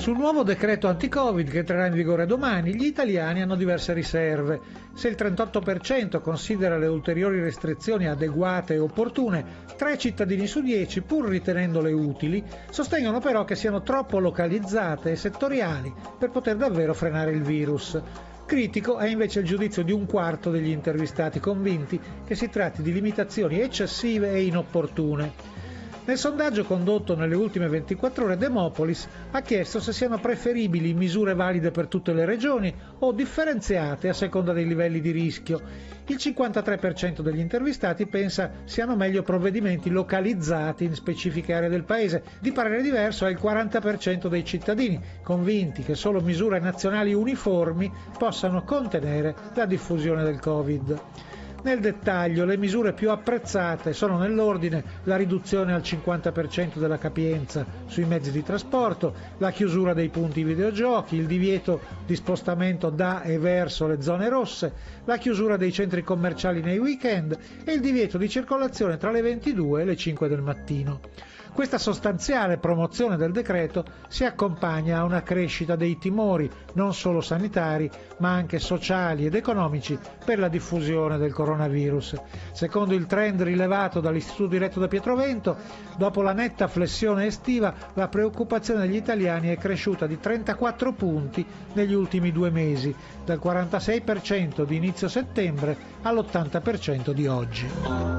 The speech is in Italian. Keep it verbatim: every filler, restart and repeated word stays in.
Sul nuovo decreto anti-Covid che entrerà in vigore domani, gli italiani hanno diverse riserve. Se il trentotto per cento considera le ulteriori restrizioni adeguate e opportune, tre cittadini su dieci, pur ritenendole utili, sostengono però che siano troppo localizzate e settoriali per poter davvero frenare il virus. Critico è invece il giudizio di un quarto degli intervistati, convinti che si tratti di limitazioni eccessive e inopportune. Nel sondaggio condotto nelle ultime ventiquattro ore, Demopolis ha chiesto se siano preferibili misure valide per tutte le regioni o differenziate a seconda dei livelli di rischio. Il cinquantatré per cento degli intervistati pensa siano meglio provvedimenti localizzati in specifiche aree del paese. Di parere diverso è il quaranta per cento dei cittadini, convinti che solo misure nazionali uniformi possano contenere la diffusione del Covid. Nel dettaglio, le misure più apprezzate sono nell'ordine la riduzione al cinquanta per cento della capienza sui mezzi di trasporto, la chiusura dei punti videogiochi, il divieto di spostamento da e verso le zone rosse, la chiusura dei centri commerciali nei weekend e il divieto di circolazione tra le ventidue e le cinque del mattino. Questa sostanziale promozione del decreto si accompagna a una crescita dei timori, non solo sanitari, ma anche sociali ed economici, per la diffusione del coronavirus. Secondo il trend rilevato dall'istituto diretto da Pietrovento, dopo la netta flessione estiva, la preoccupazione degli italiani è cresciuta di trentaquattro punti negli ultimi due mesi, dal quarantasei per cento di inizio settembre all'ottanta per cento di oggi.